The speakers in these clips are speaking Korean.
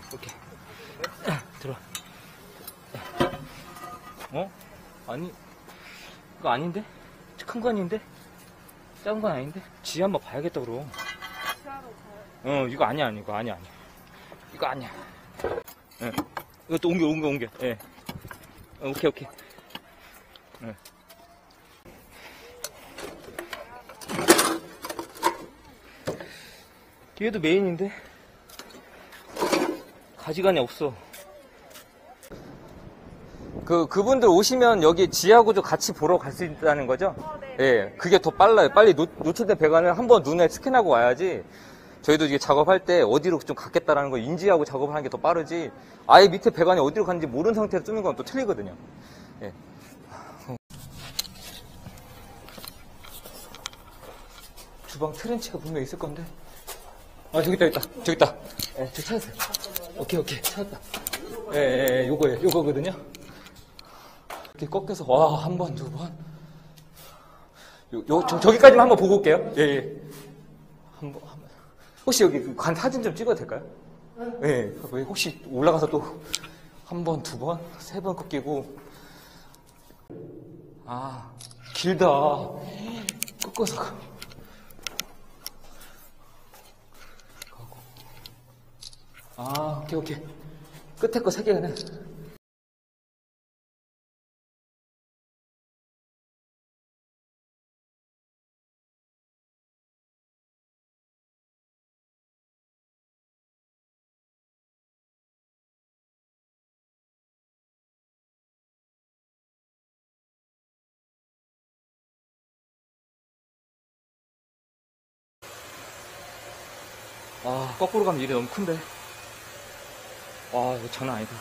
오케이. 들어와. 아니, 이거 아닌데? 큰 거 아닌데? 작은 건 아닌데? 지하 한번 봐야겠다, 그럼. 이거 아니야, 이거 아니야. 이거 아니야. 이것도 옮겨. 예. 오케이. 예. 뒤에도 메인인데? 가지간이 없어. 그분들 오시면 여기 지하구조 같이 보러 갈 수 있다는 거죠? 네. 예. 그게 더 빨라요. 빨리 노출된 배관을 한번 눈에 스캔하고 와야지 저희도 이게 작업할 때 어디로 좀 갔겠다라는 걸 인지하고 작업을 하는 게 더 빠르지 아예 밑에 배관이 어디로 갔는지 모르는 상태로 뜨는 건 또 틀리거든요. 예. 주방 트렌치가 분명 있을 건데. 저기 있다. 예, 저기 찾았어요. 오케이, 찾았다. 예, 요거거든요. 이렇게 꺾여서, 와, 한 번, 두 번. 저기까지만 한번 보고 올게요. 예. 한 번. 혹시 여기 관 사진 좀 찍어도 될까요? 예. 혹시 올라가서 또 한 번, 두 번, 세 번 꺾이고. 길다. 꺾어서 가고. 오케이. 끝에 거 3개네. 거꾸로 가면 일이 너무 큰데. 이거 장난 아니다.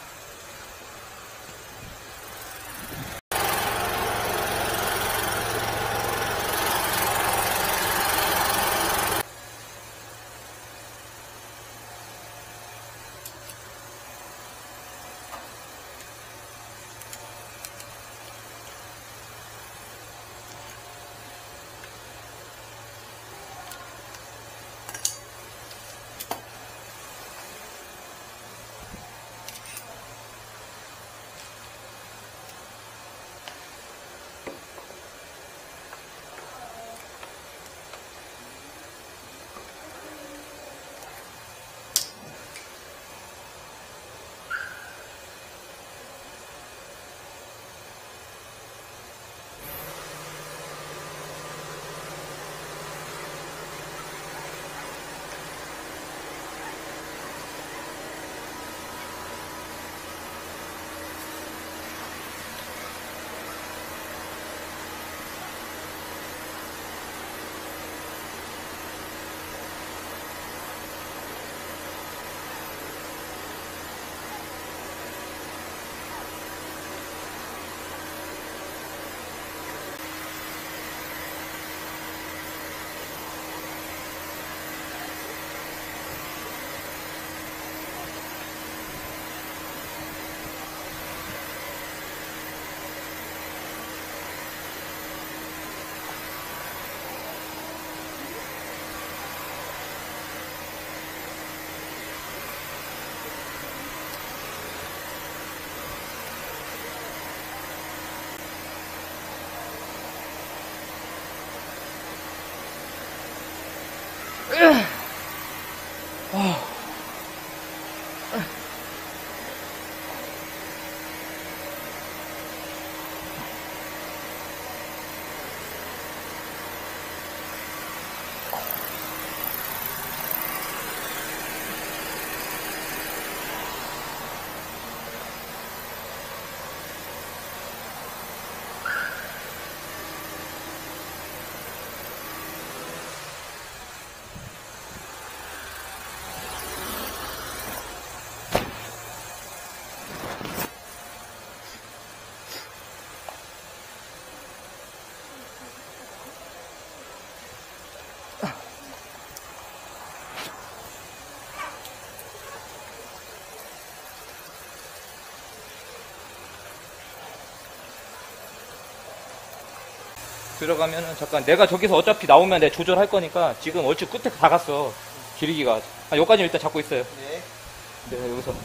들어가면은 잠깐 내가 저기서 어차피 나오면 내가 조절할 거니까 지금 얼추 끝에 다 갔어. 길이기가. 여기까지 일단 잡고 있어요. 네. 내가 여기서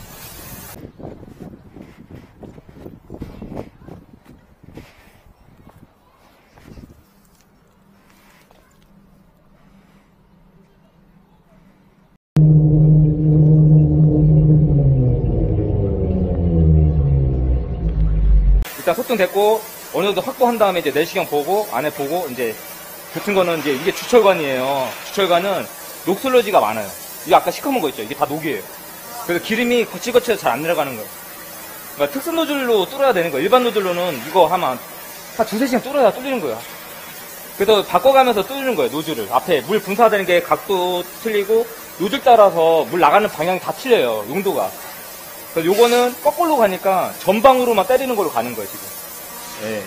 일단 소등 됐고 어느 정도 확보한 다음에 이제 내시경 보고 안에 보고 이제 붙은 거는 이제 이게 주철관이에요. 주철관은 녹슬러지가 많아요. 이게 아까 시커먼 거 있죠? 이게 다 녹이에요. 그래서 기름이 거칠거칠해서 잘 안 내려가는 거예요. 그러니까 특수 노즐로 뚫어야 되는 거예요. 일반 노즐로는 이거 하면 한 두세 시간 뚫어야 뚫리는 거야. 그래서 바꿔가면서 뚫는 거예요. 노즐을. 앞에 물 분사되는 게 각도 틀리고 노즐 따라서 물 나가는 방향이 다 틀려요. 용도가. 그래서 요거는 거꾸로 가니까 전방으로만 때리는 걸로 가는 거예요, 지금. 예.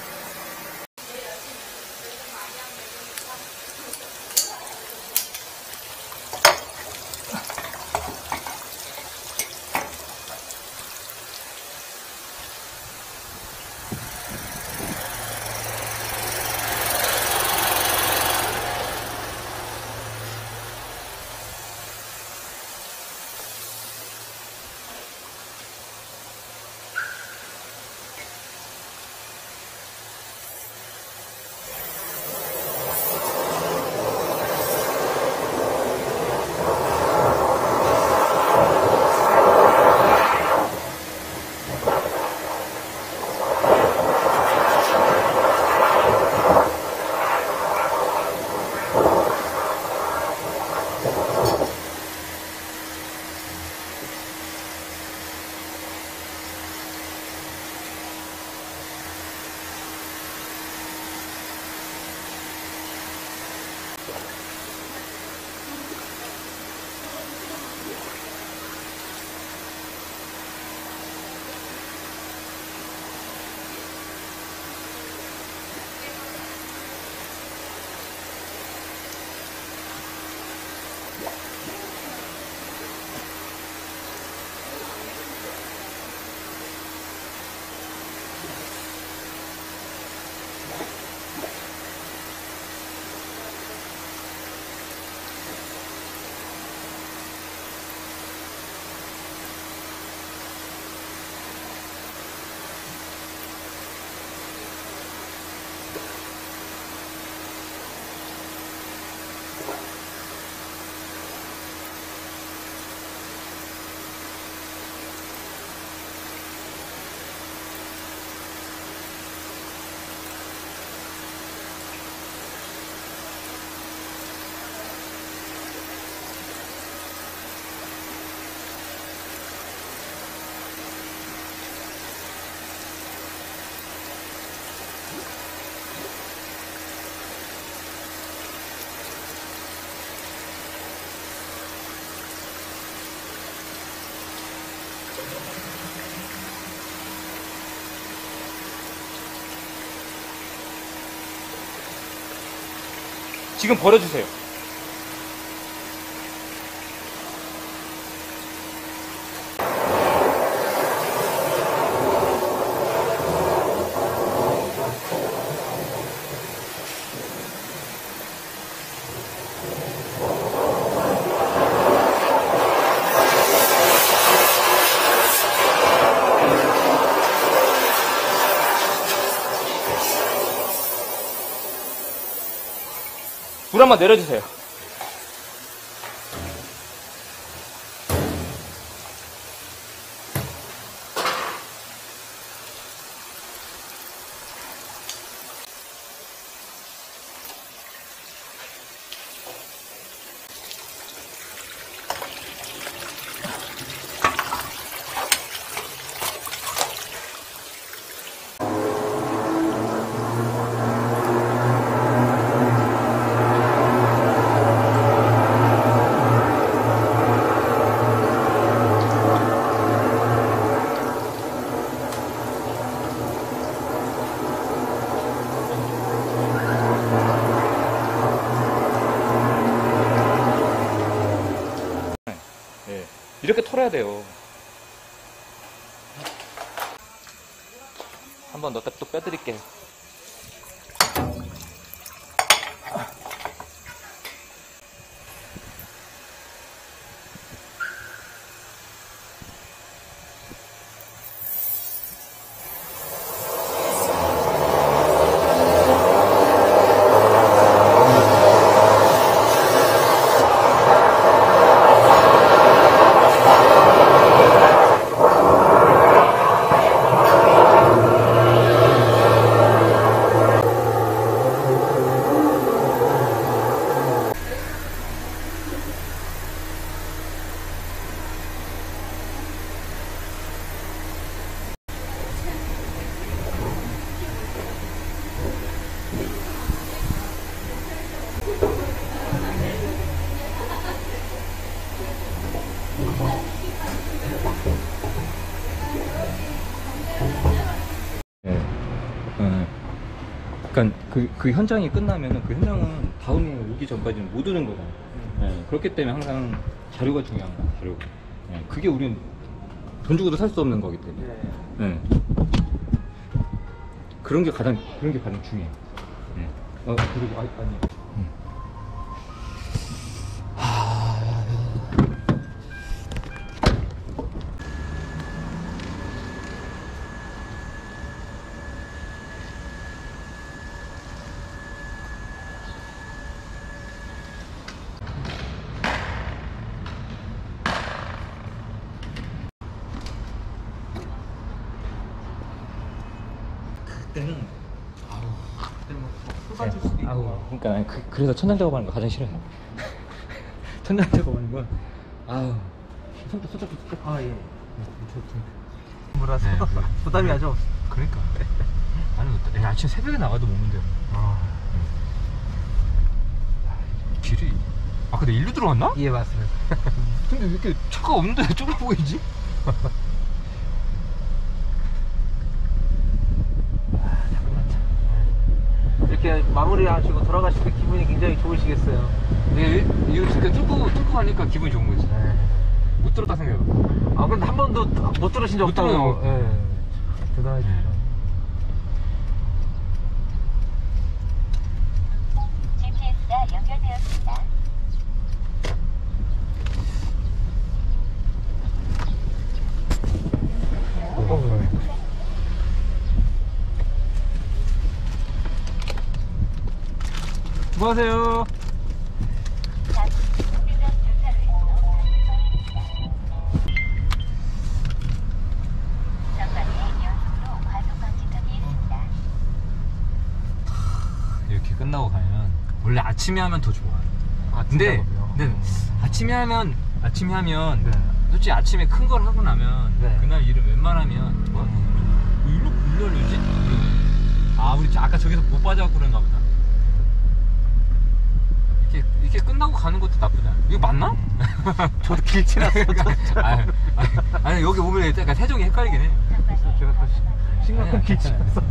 지금 버려주세요. 물 한번 내려주세요. 이렇게 털어야 돼요. 한번 넣었다 또 빼드릴게요. 그러니까 그 현장이 끝나면은 그 현장은 다음에 오기 전까지는 못 오는 거다. 네, 그렇기 때문에 항상 자료가 중요한 거야. 자료. 네, 그게 우린 돈 주고도 살 수 없는 거기 때문에. 네. 그런 게 가장 중요해. 네. 그리고 아니. 그때는 쏟아질 수도 있고. 그러니까 난 그래서 천장 작업하는 거 가장 싫어해. 천장 작업하는 건 손톱. 예. 뭐라서 부담이 아주 없어. 그러니까. 아니 아침 새벽에 나가도 먹는데요. 길이. 근데 일로 들어왔나? 예, 맞습니다. 근데 왜 이렇게 차가 없는데 좁아 보이지? 이렇게 마무리하시고 돌아가실 때 기분이 굉장히 좋으시겠어요. 네, 이거 진짜 뚫고 가니까 기분이 좋은 거지. 못 들었다 생각해요. 근데 한 번도 못 들으신 적 못 들어요. 없다고. 대단하시죠. GPS가 연결되었습니다. 수고하세요. 이렇게 끝나고 가면 원래 아침에 하면 더 좋아. 근데 아침에 하면 네. 솔직히 아침에 큰 걸 하고 나면 네. 그날 일은 웬만하면 일로 열리지? 우리 아까 저기서 못 빠져갖고 그런가 보다. 이렇게 끝나고 가는 것도 나쁘지 않아. 이거 맞나? 저도 길 지났어요. 아니 여기 오면 약간 세종이 헷갈리긴 해. 제가 또 심각한 길 지나서.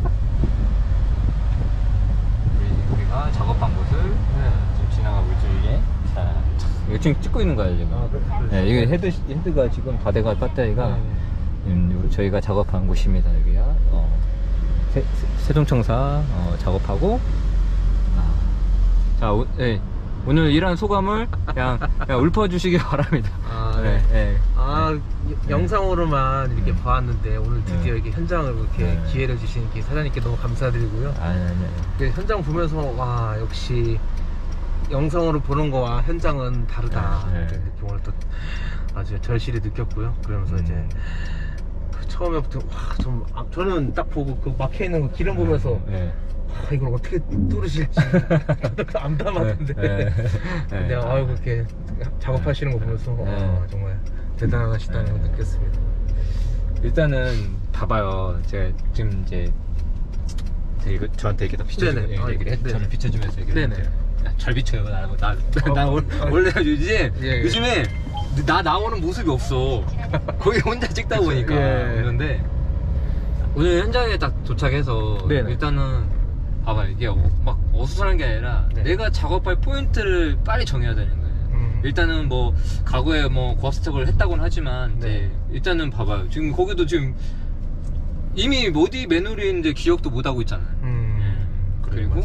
우리가 작업한 곳을 지금 지나가고 있죠. 이게 이거 지금 찍고 있는 거예요 지금. 네, 이게 헤드가 지금 다 돼가 배터리가 저희가 작업한 곳입니다. 여기가 세종청사 작업하고. 자, 오늘 일한 소감을 그냥 읊어주시기 바랍니다. 영상으로만 이렇게 봐왔는데 오늘 드디어 이렇게 현장을 이렇게 기회를 주신 사장님께 너무 감사드리고요. 현장 보면서 와, 역시 영상으로 보는 거와 현장은 다르다. 이렇게 오늘 또 아주 절실히 느꼈고요. 그러면서 이제 처음에부터 저는 딱 보고 그 막혀 있는 거 기름 보면서 이걸 어떻게 뚫으실지 암담하던데. 근데 그렇게 작업하시는 거 보면서 정말 대단하시다는 걸 느꼈습니다. 일단은 봐봐요. 제가 지금 이제 저한테 이렇게 다 비춰주면서 저를 비춰주면서 얘기를 잘 비춰요. 난 원래 요즘에 나 나오는 모습이 없어. 거의 혼자 찍다 보니까. 그런데 오늘 현장에 딱 도착해서 일단은 봐봐, 이게 막 어수선한 게 아니라 내가 작업할 포인트를 빨리 정해야 되는 거예요. 일단은 뭐 과거에 뭐 고압 스톡을 했다고는 하지만 이제 일단은 봐봐요. 지금 거기도 지금 이미 어디 매누리인데 기억도 못 하고 있잖아요. 그리고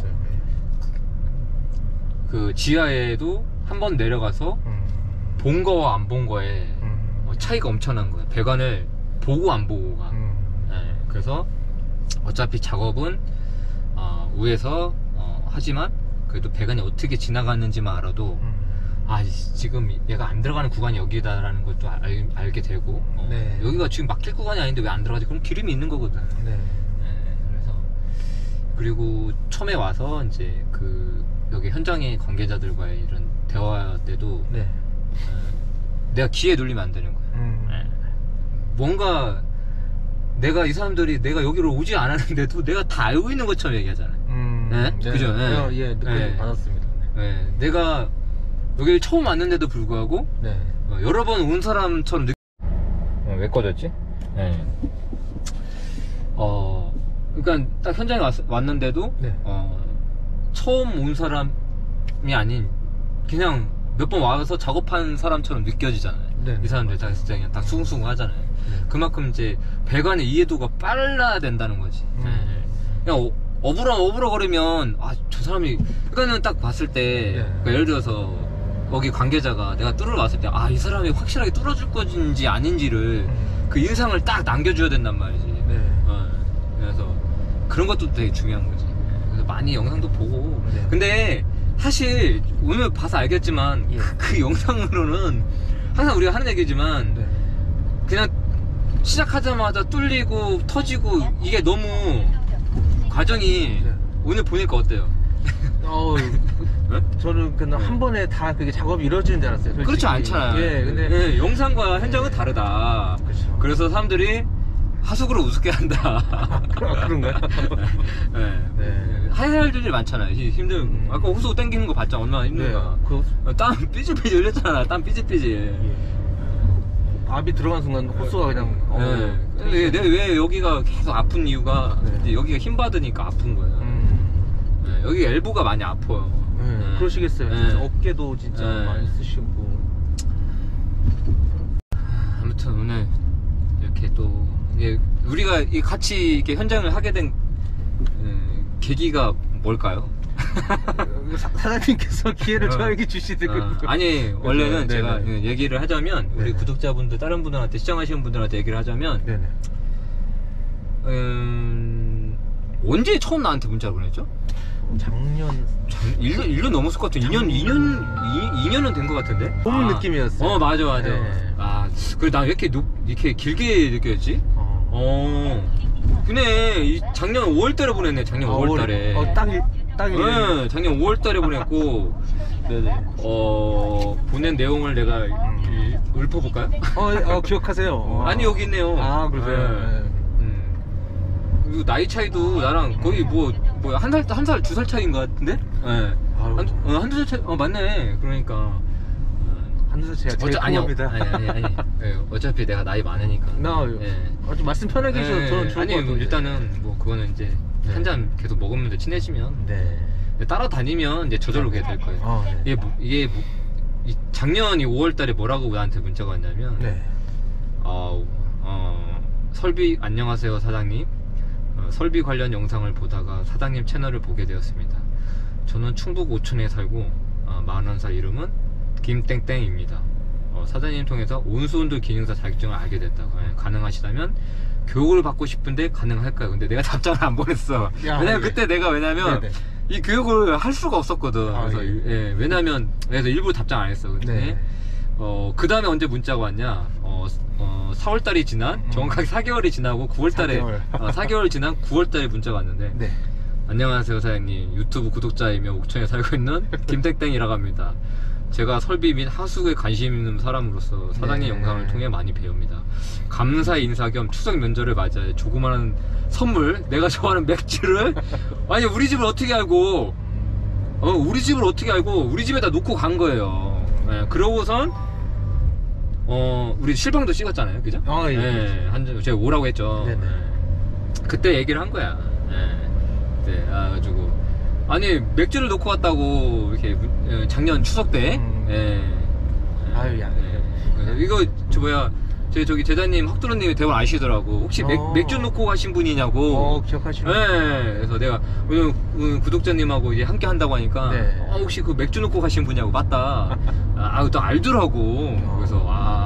그 지하에도 한번 내려가서 본 거와 안 본 거에 차이가 엄청난 거예요. 배관을 보고 안 보고 가. 그래서 어차피 작업은 위에서 하지만 그래도 배관이 어떻게 지나갔는지만 알아도 지금 얘가 안 들어가는 구간이 여기다라는 것도 알게 되고 여기가 지금 막힐 구간이 아닌데 왜 안 들어가지? 그럼 기름이 있는 거거든. 그래서 그리고 처음에 와서 이제 여기 현장의 관계자들과의 이런 대화 때도 내가 기에 눌리면 안 되는 거야. 뭔가 내가 이 사람들이 내가 여기로 오지 않았는데도 내가 다 알고 있는 것처럼 얘기하잖아요. 그죠? 느낌 받았습니다. 내가 여기를 처음 왔는데도 불구하고 여러 번 온 사람처럼 왜 꺼졌지? 그러니까 딱 현장에 왔는데도 네. 처음 온 사람이 아닌 그냥 몇 번 와서 작업한 사람처럼 느껴지잖아요. 네. 이 사람들 다 진짜 그냥 다 숭숭 하잖아요. 그만큼 이제 배관의 이해도가 빨라야 된다는 거지. 그냥 어불어거리면 저 사람이 그러니까는 딱 봤을 때 그러니까 예를 들어서 거기 관계자가 내가 뚫으러 왔을 때 이 사람이 확실하게 뚫어줄 건지 아닌지를 그 인상을 딱 남겨줘야 된단 말이지. 그래서 그런 것도 되게 중요한 거지. 그래서 많이 영상도 보고. 근데 사실 오늘 봐서 알겠지만 그 영상으로는 항상 우리가 하는 얘기지만 그냥 시작하자마자 뚫리고 터지고 이게 너무 과정이 오늘 보니까 어때요? 저는 그냥 한 번에 다 그게 작업이 이루어지는 줄 알았어요. 솔직히. 그렇지 않잖아요. 예, 근데 영상과 현장은 다르다. 그렇죠. 그래서 사람들이 하숙으로 우습게 한다. 그런가요? 할 일이 많잖아요. 아까 호수 땡기는 거 봤잖아. 얼마나 힘든가. 땀 삐질삐질 흘렸잖아. 땀 삐질삐질. 밥이 들어간 순간 호수가 그냥 내가 왜 여기가 계속 아픈 이유가 이제 여기가 힘 받으니까 아픈 거예요. 여기 엘보가 많이 아파요. 그러시겠어요. 진짜 어깨도 진짜 많이 쓰시고. 아무튼 오늘 이렇게 또 우리가 같이 이렇게 현장을 하게 된 계기가 뭘까요? 사장님께서 기회를 저에게 주시더라고요. 아니 원래는 제가 얘기를 하자면 우리 구독자분들 다른 분들한테 시청하시는 분들한테 얘기를 하자면 언제 처음 나한테 문자를 보냈죠? 작년 1년 넘었을 것 같아. 2년은 된 것 같은데? 봄 느낌이었어요. 맞아. 그래, 나 왜 이렇게 길게 느꼈지? 근데 작년 5월달에 보냈네. 작년 5월달에. 딱 작년 5월달에 보냈고. 보낸 내용을 내가 읊어볼까요? 기억하세요. 아니, 여기 있네요. 그러세요. 그리고 나이 차이도 나랑 거의 한 살, 2살 차이인 것 같은데? 한두 살 차이, 맞네. 그러니까. 한두 살 차이. 아니. 어차피 내가 나이 많으니까. 좀 말씀 편하게 해주셔서 저는 좋을 것 같아요. 일단은 그거는 이제 한 잔 계속 먹으면서 친해지면. 따라다니면 이제 저절로 그게 될 거예요. 이게 작년이 5월달에 뭐라고 나한테 문자가 왔냐면. 설비 안녕하세요 사장님. 설비 관련 영상을 보다가 사장님 채널을 보게 되었습니다. 저는 충북 오천에 살고 41살 이름은 김땡땡입니다. 사장님 통해서 온수온도 기능사 자격증을 알게 됐다고. 가능하시다면 교육을 받고 싶은데 가능할까요? 근데 내가 답장을 안 보냈어. 왜냐면 그때 왜냐면 이 교육을 할 수가 없었거든. 그래서 그래서 일부러 답장 안 했어. 근데 그 다음에 언제 문자가 왔냐? 4월달이 지난 정확하게 4개월이 지나고 9월달에 4개월 지난 9월달에 문자가 왔는데 안녕하세요 사장님, 유튜브 구독자이며 옥천에 살고 있는 김땡땡이라고 합니다. 제가 설비 및 하수구에 관심 있는 사람으로서 사장님 영상을 통해 많이 배웁니다. 감사 인사 겸 추석 명절을 맞이해 조그마한 선물, 내가 좋아하는 맥주를 아니 우리 집을 어떻게 알고 우리 집에다 놓고 간 거예요. 그러고선 우리 실방도 찍었잖아요, 그죠? 제가 오라고 했죠. 그때 얘기를 한 거야. 그래가지고 아니 맥주를 놓고 왔다고 이렇게 작년 추석 때. 이거 저기 제자님 학도로님이 대본 아시더라고. 혹시 맥주 놓고 가신 분이냐고. 기억하시네. 그래서 내가 오늘 구독자님하고 이제 함께 한다고 하니까 혹시 그 맥주 놓고 가신 분이냐고. 맞다. 또 알더라고. 그래서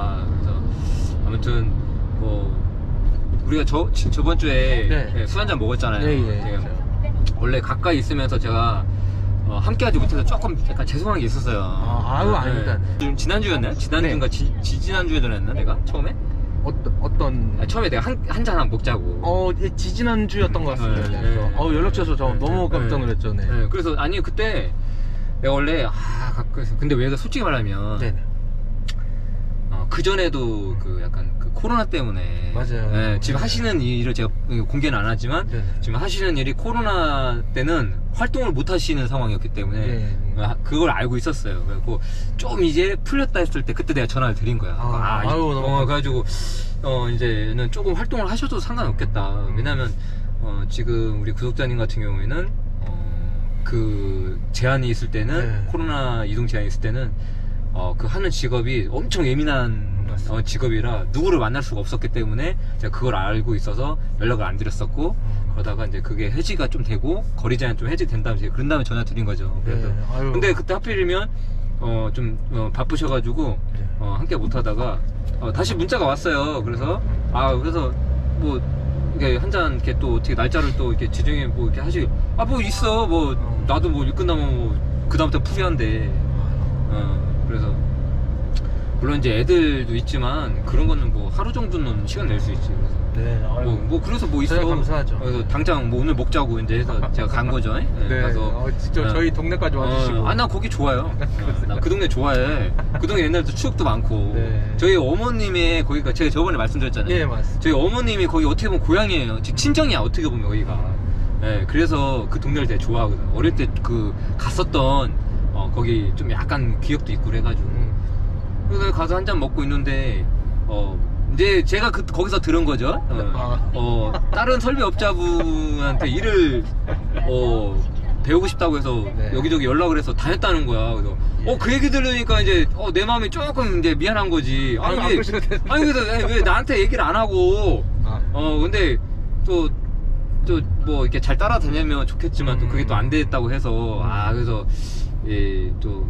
아무튼 우리가 저번 주에 술 한잔 먹었잖아요. 원래 가까이 있으면서 제가 함께 하지 못해서 조금 약간 죄송한 게 있었어요. 아닙니다. 지난주였나요? 지난주인가 지지난주에도 했나 내가 처음에? 어떤 처음에 내가 한 잔 먹자고. 지지난주였던 것 같습니다. 연락 주셔서 저 너무 깜짝 놀랐죠. 그래서 아니 그때 내가 원래 근데 왜 솔직히 말하면 그 전에도 약간 코로나 때문에 맞아요. 지금 하시는 일을 제가 공개는 안 하지만 지금 하시는 일이 코로나 때는 활동을 못 하시는 상황이었기 때문에 그걸 알고 있었어요. 그래갖고 좀 이제 풀렸다 했을 때 그때 내가 전화를 드린 거야. 그래가지고 이제는 조금 활동을 하셔도 상관없겠다. 왜냐면 지금 우리 구독자님 같은 경우에는 그 제한이 있을 때는 네. 코로나 이동 제한이 있을 때는 그 하는 직업이 엄청 예민한 직업이라 누구를 만날 수가 없었기 때문에 제가 그걸 알고 있어서 연락을 안 드렸었고 그러다가 이제 그게 해지가 좀 되고 거리 제한 좀 해지된 다음에 제가 그런 다음에 전화 드린 거죠. 그래서 네. 아유. 근데 그때 하필이면 좀 바쁘셔가지고 함께 못하다가 다시 문자가 왔어요. 그래서 그래서 뭐 이게 한잔 이렇게 또 어떻게 날짜를 또 이렇게 지정해 뭐 이렇게 하시 뭐 있어 뭐 나도 뭐 일 끝나면 뭐 그다음부터 풀이한데 그래서 물론 이제 애들도 있지만 그런 거는 뭐 하루 정도는 시간 낼 수 있지. 그래서 네. 아유. 그래서 뭐 있어. 저야 감사하죠. 그래서 당장 뭐 오늘 먹자고 이제 해서 제가 간 거죠. 네. 가서 진짜 저희 동네까지 와주시고. 나 거기 좋아요. 나 그 동네 좋아해. 그 동네 옛날부터 추억도 많고. 네. 저희 어머님의 거기가 제가 저번에 말씀드렸잖아요. 예, 맞습니다. 저희 어머님이 거기 어떻게 보면 고향이에요. 친정이야 어떻게 보면 거기가. 네, 그래서 그 동네를 되게 좋아하거든. 어릴 때 그 갔었던 거기 좀 약간 기억도 있고 그래가지고. 그래서 가서 한 잔 먹고 있는데 이제 제가 거기서 들은 거죠. 다른 설비업자분한테 일을 배우고 싶다고 해서 네. 여기저기 연락을 해서 다녔다는 거야. 그래서 그 얘기 들으니까 이제 내 마음이 조금 이제 미안한 거지. 안 그러셔도 되는데. 그래서 왜 나한테 얘기를 안 하고 근데 또 뭐 이렇게 잘 따라다니면 좋겠지만 또 그게 또 안 됐다고 해서 그래서 또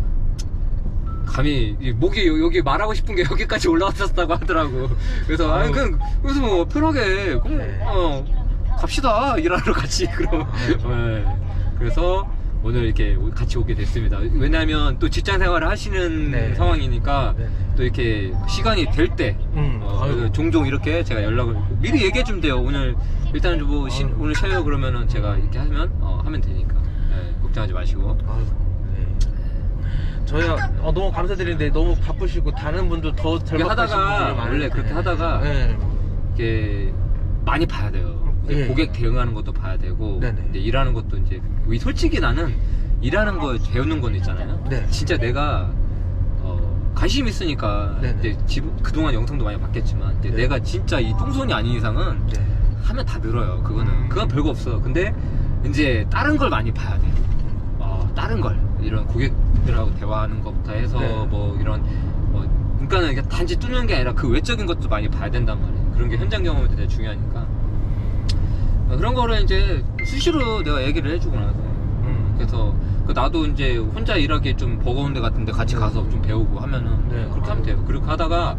감히 목이 여기 말하고 싶은 게 여기까지 올라왔었다고 하더라고. 그래서 그래서 뭐 편하게 갑시다 일하러 같이 그럼. 그래서 오늘 이렇게 같이 오게 됐습니다. 왜냐하면 또 직장 생활을 하시는 네. 상황이니까 네. 또 이렇게 시간이 될 때 종종 이렇게 제가 연락을 미리 얘기해 주면 돼요. 오늘 일단은 뭐 오늘 쉬어요 그러면은 제가 이렇게 하면 되니까 걱정하지 마시고. 저희가 너무 감사드리는데 너무 바쁘시고 다른 분들 더 잘 하다가 원래 그렇게 하다가 이게 많이 봐야 돼요. 예. 고객 대응하는 것도 봐야 되고 네네. 이제 일하는 것도 이제 솔직히 나는 일하는 거 배우는 건 있잖아요. 네. 진짜 내가 관심 있으니까 네네. 이제 그동안 영상도 많이 봤겠지만 이제 네. 내가 진짜 이 똥손이 아닌 이상은 하면 다 늘어요. 그건 별거 없어. 근데 이제 다른 걸 많이 봐야 돼. 다른 걸 이런 고객들하고 대화하는 것부터 해서 네. 뭐 이런 그러니까는 이게 단지 뚫는 게 아니라 그 외적인 것도 많이 봐야 된단 말이에요. 그런 게 현장 경험이 되게 중요하니까 그런 거를 이제 수시로 내가 얘기를 해주고 나서 그래서 나도 이제 혼자 일하기 좀 버거운 데 같은데 같이 가서 좀 배우고 하면은 그렇게 하면 돼요. 그렇게 하다가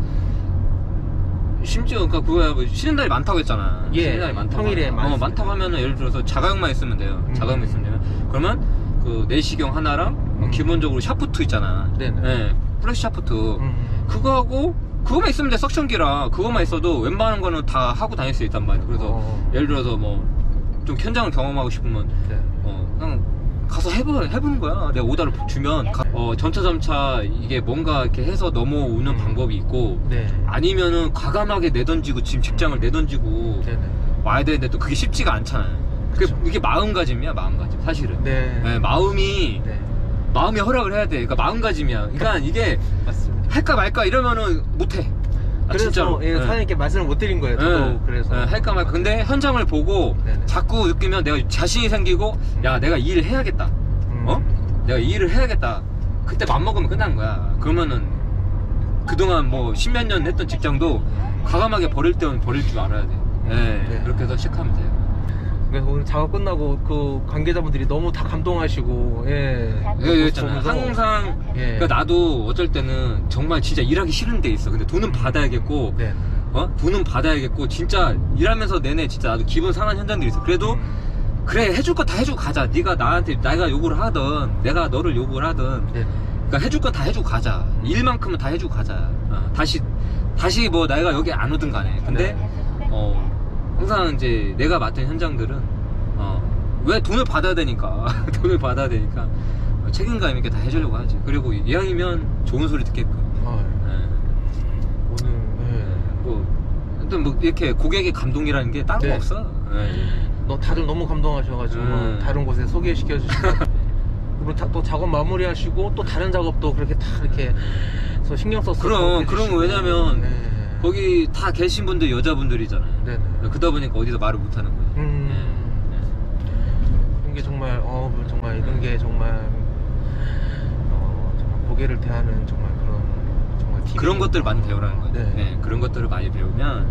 심지어 그거야 뭐 쉬는 날이 많다고 했잖아. 예, 쉬는 날이 많다고 평일에 많다고 하면은 예를 들어서 자가용만 있으면 돼요. 자가용만 있으면 되면 그러면 그 내시경 하나랑 기본적으로 샤프트 있잖아. 네네. 플래시 샤프트 그거하고 그거만 있으면 돼. 석션기라 그거만 있어도 웬만한 거는 다 하고 다닐 수 있단 말이야. 그래서 예를 들어서 뭐 좀 현장을 경험하고 싶으면 그냥 가서 해보는 거야. 내가 오다를 주면 점차 이게 뭔가 이렇게 해서 넘어오는 방법이 있고 아니면은 과감하게 내던지고 지금 직장을 내던지고 와야 되는데 또 그게 쉽지가 않잖아요. 이게 마음가짐이야. 마음가짐 사실은. 마음이 허락을 해야 돼. 그러니까 마음가짐이야. 그러니까 이게 맞습니다. 할까 말까 이러면은 못해. 그래서 진짜로. 사장님께 말씀을 못 드린 거예요. 저도 그래서 할까 말까. 근데 현장을 보고 자꾸 느끼면 내가 자신이 생기고 야 내가 이 일을 해야겠다. 내가 이 일을 해야겠다. 그때 맘먹으면 끝난 거야. 그러면은 그동안 뭐 십몇 년 했던 직장도 과감하게 버릴 때는 버릴 줄 알아야 돼. 그렇게 해서 시작하면 돼요. 그래서 오늘 작업 끝나고 그 관계자분들이 너무 다 감동하시고 있잖아. 항상 그러니까 나도 어쩔 때는 정말 진짜 일하기 싫은 데 있어. 근데 돈은 받아야겠고 돈은 받아야겠고 진짜 일하면서 내내 진짜 나도 기분 상한 현장들이 있어. 그래도 그래 해줄 거 다 해주고 가자. 네가 나한테 내가 요구를 하든 내가 너를 요구를 하든 그러니까 해줄 건 다 해주고 가자. 일만큼은 다 해주고 가자. 다시 뭐 내가 여기 안 오든 간에 근데 항상 이제 내가 맡은 현장들은 왜 돈을 받아야 되니까 돈을 받아야 되니까 책임감 있게 다 해주려고 하지. 그리고 이왕이면 좋은 소리 듣게끔. 오늘 하여튼 뭐 이렇게 고객의 감동이라는 게 따로 없어. 다들 너무 감동하셔가지고 다른 곳에 소개시켜 주시고 그리고 또 작업 마무리하시고 또 다른 작업도 그렇게 다 이렇게 해서 신경 써서 그럼 왜냐면 거기 다 계신 분들 여자분들이잖아요. 그러다 보니까 어디서 말을 못 하는 거지. 이런 게 정말 정말 고개를 대하는 정말 그런 정말 그런 것들을 많이 배우라는 거예요. 네. 네, 그런 것들을 많이 배우면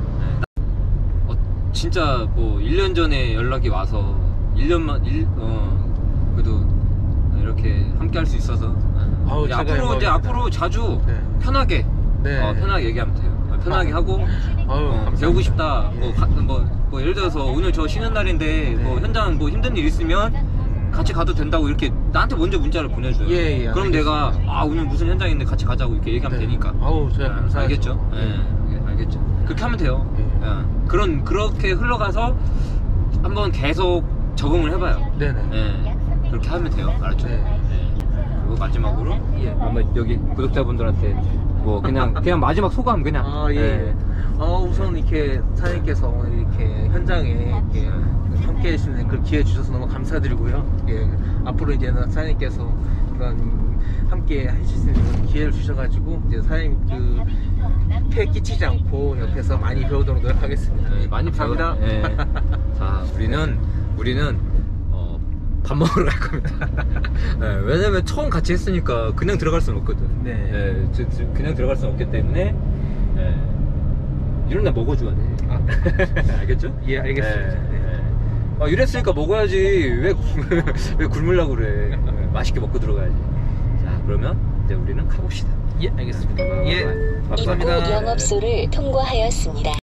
진짜 뭐 1년 전에 연락이 와서 1년만 그래도 이렇게 함께 할 수 있어서 아우, 이제 제가 앞으로 이제 영광입니다. 앞으로 자주 네. 편하게 네. 편하게 얘기하면 돼요. 편하게 하고 아유, 감사합니다. 배우고 싶다. 예. 뭐 예를 들어서 오늘 저 쉬는 날인데 네. 뭐 현장 뭐 힘든 일 있으면 같이 가도 된다고 이렇게 나한테 먼저 문자를 보내줘요. 예, 예, 그럼 알겠습니다. 내가 오늘 무슨 현장인데 같이 가자고 이렇게 얘기하면 네. 되니까. 아우, 제가 감사하죠. 알겠죠? 예. 예, 알겠죠. 그렇게 하면 돼요. 예. 그렇게 흘러가서 한번 계속 적응을 해봐요. 네네. 예, 그렇게 하면 돼요. 알았죠? 네. 예. 그리고 마지막으로 예. 한번 여기 구독자분들한테 뭐 그냥 마지막 소감 그냥. 예. 우선 이렇게 사장님께서 이렇게 현장에 이렇게 함께 해주시는 그 기회 주셔서 너무 감사드리고요. 예. 앞으로 이제는 사장님께서 그런 함께 하실 수 있는 그런 기회를 주셔가지고 이제 사장님 폐 끼치지 않고 옆에서 많이 배우도록 노력하겠습니다. 네, 많이 감사합니다. 배워요. 네. 자, 우리는 밥 먹으러 갈 겁니다. 네, 왜냐면 처음 같이 했으니까 그냥 들어갈 수는 없거든. 네. 그냥 들어갈 수는 없기 때문에 이런 날 먹어줘야 돼. 알겠죠? 예, 알겠습니다. 네. 이랬으니까 먹어야지. 왜 굶으려고 그래. 맛있게 먹고 들어가야지. 자, 그러면 이제 우리는 가봅시다. 예, 알겠습니다. 예, 입구 감사합니다. 영업소를 통과하였습니다.